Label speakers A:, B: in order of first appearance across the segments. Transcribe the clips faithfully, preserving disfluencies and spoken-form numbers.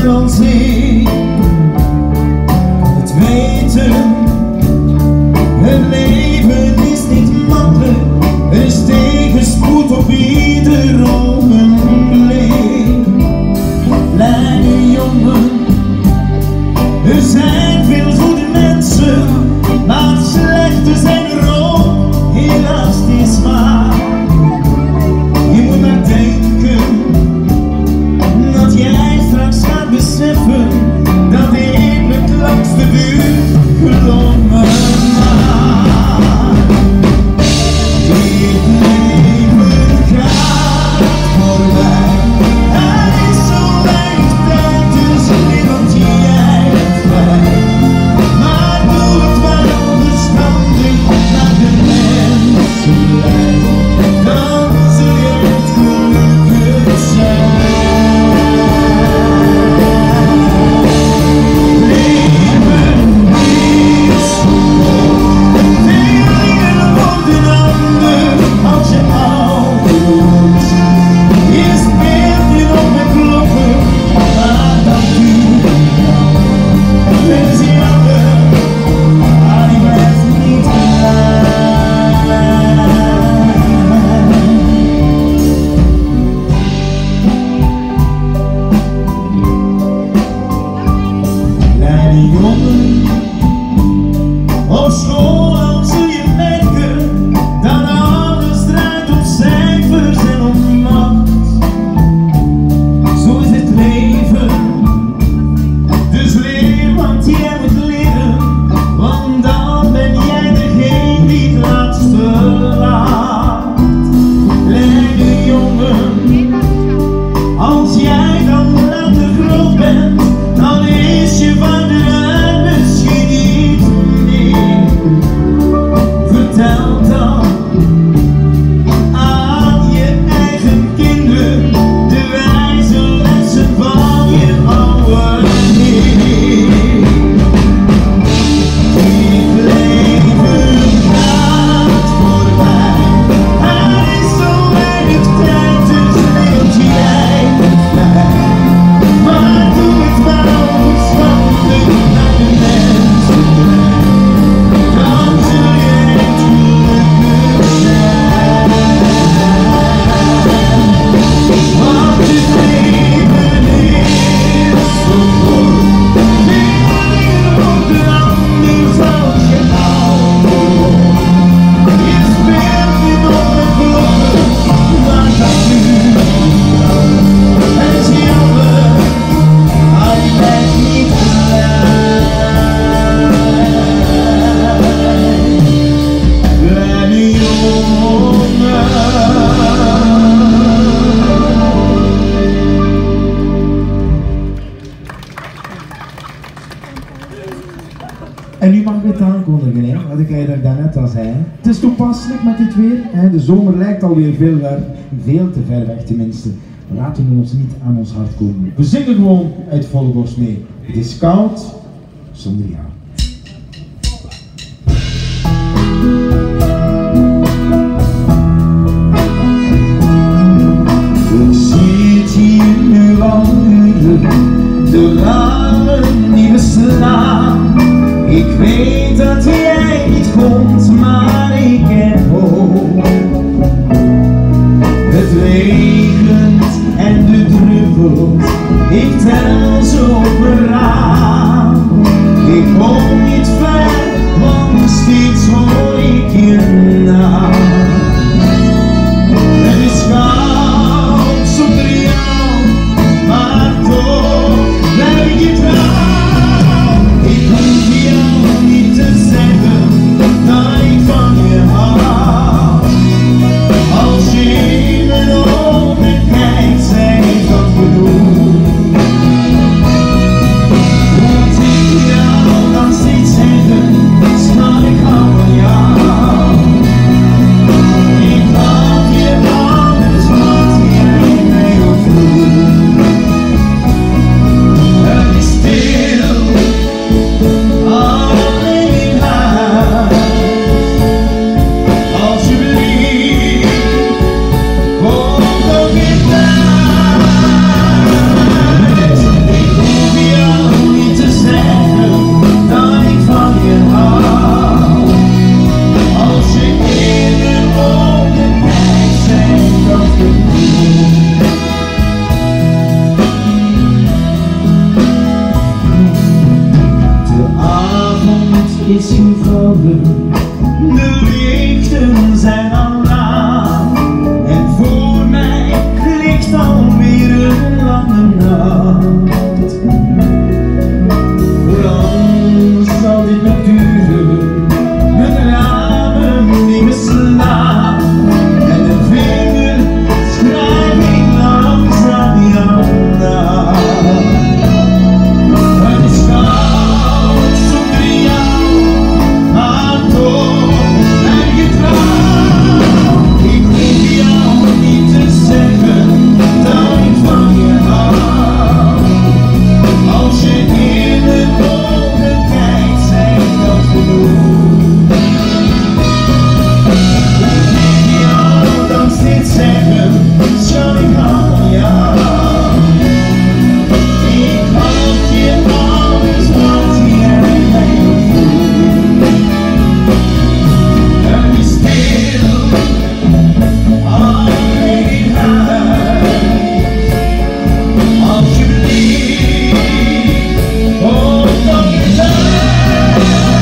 A: maar als ik het weten. Het leven is niet makkelijk, er is tegenspoed op ieder ogenblik. Kleine jongen, er zijn veel goede mensen, maar slechte zijn er ook, helaas het is waar. Je moet maar denken dat jij straks gaat beseffen dat ik het langste duurt, geloof me. Op school zul je merken dat alles draait om cijfers en om macht. Zo is het leven, dus leer wat jij moet leren, want dan ben jij degene die het laatste laat. Kleine jongen, als jij dan later groot bent, dan is je vader misschien niet. Vertel dan aan je eigen kinderen de wijze lessen van je oude heer. Dit leven gaat voorbij, er is zo weinig tijd, dus leef jij het bij. Maar doe het wel verstandig naar de mensen blij, dan zul je het gelukkig zijn. Want het leven is zo kort, meer op de ander zoals je ouder. Je speelt niet op de klokken, maar dat duurt niet lang. Het is jammer, maar je bent niet blij. Kleine jongen.
B: En nu mag ik het aankondigen, hè? Wat ik eigenlijk daarnet al zei. Het is toepasselijk met dit weer. Hè? De zomer lijkt alweer veel, ver, veel te ver weg, tenminste. Laten we ons niet aan ons hart komen. We zingen gewoon uit volle borst mee. Het is koud zonder jou. Ik zit hier nu al uren, de ramen die beslaan. Ik weet dat jij niet komt, maar ik heb hoop. Het regent en de druppelt, ik tel ze op mijn raam. Ik hoop
A: uren, de lichten zijn al laag en voor mij ligt alweer een lange nacht. Hoe lang zal dit nog duren? Mijn ramen die me slaan en de vinger schrijf ik langzaam jou na. Het is koud zonder jou, maar toch ben je trouw. Ik hoef jou niet te zeggen dat ik van je hou. Als je in de ogen kijkt, zeg dat genoeg. Ik jou dan steeds zeggen, schat, ik hou van jou. Ik houd je alles wat jij mij voelt. Het is stil, alleen in huis. Alsjeblieft, oh dan je thuis.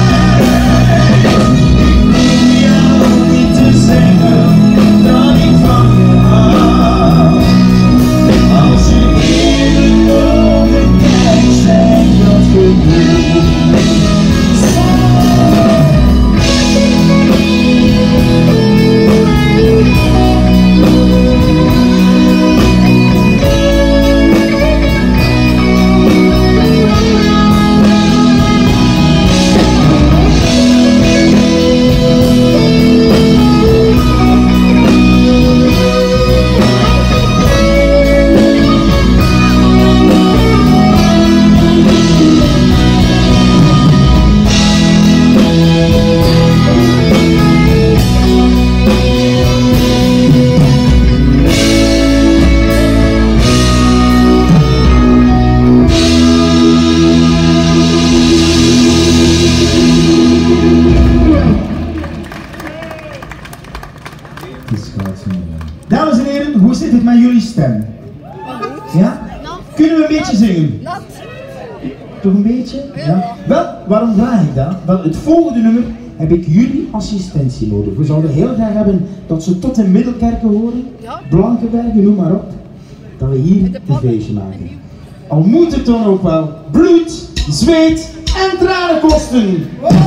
A: Ik hoef jou niet te zeggen dat ik van je hou. Als je in de ogen kijkt, zeg dat genoeg. Dames en heren, hoe zit het met jullie stem? Ja? Kunnen we een beetje zingen? Toch een beetje? Ja. Wel, waarom vraag ik dat? Wel, het volgende nummer heb ik jullie assistentie nodig. We zouden heel graag hebben dat ze tot in Middelkerken horen, Blankenbergen, noem maar op, dat we hier een feestje maken. Al moet het dan ook wel bloed, zweet en tranen kosten.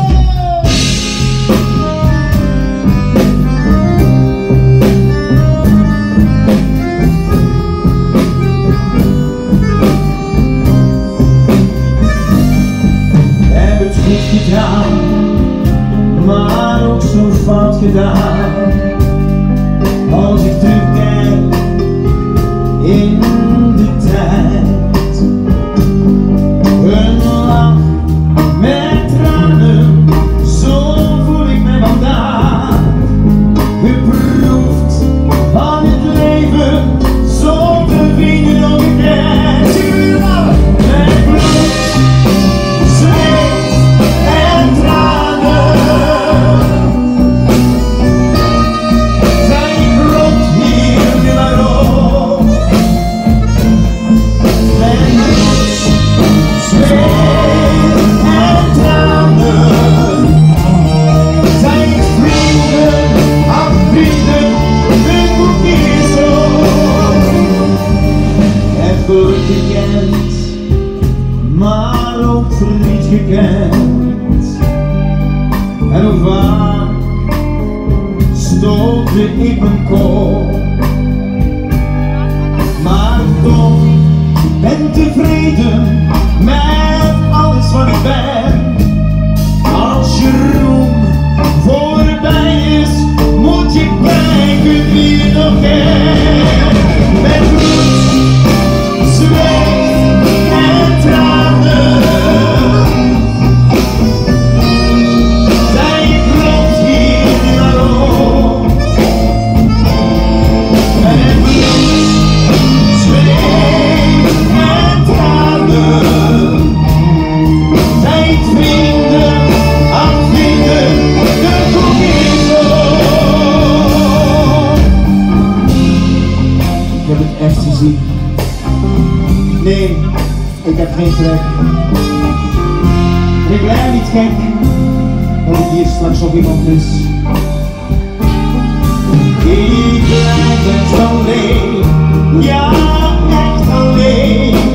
A: Gedaan, maar ook zo fout gedaan. Als ik terugkijk in de tijd, een lach met tranen, zo voel ik me vandaag. Geproefd van het leven, zonder vrienden nog een keer. Zie je weer nou? Met bloed, zweet en tranen zijn ik rond hier nu maar op. Met bloed, zweet en tranen zijn ik vrienden aan vrienden, een boekje zo. Heb geluk gekend, maar ook verdriet gekend. En hoe vaak stootte ik mijn kop, maar toch ben tevreden met alles wat ik ben. Als je roem voorbij is, moet je kijken wie je nog kent. Met bloed, zweet en tranen zijn ik rond hier nu maar op. Met bloed, zweet en tranen zijn ik vrienden aan vrienden, de koekjes op. Ik heb het echt gezien. Nee, ik heb geen trek. Ik blijf niet gek, want ik
B: hier straks nog iemand mis.
A: Ik blijf best alleen, ja echt alleen.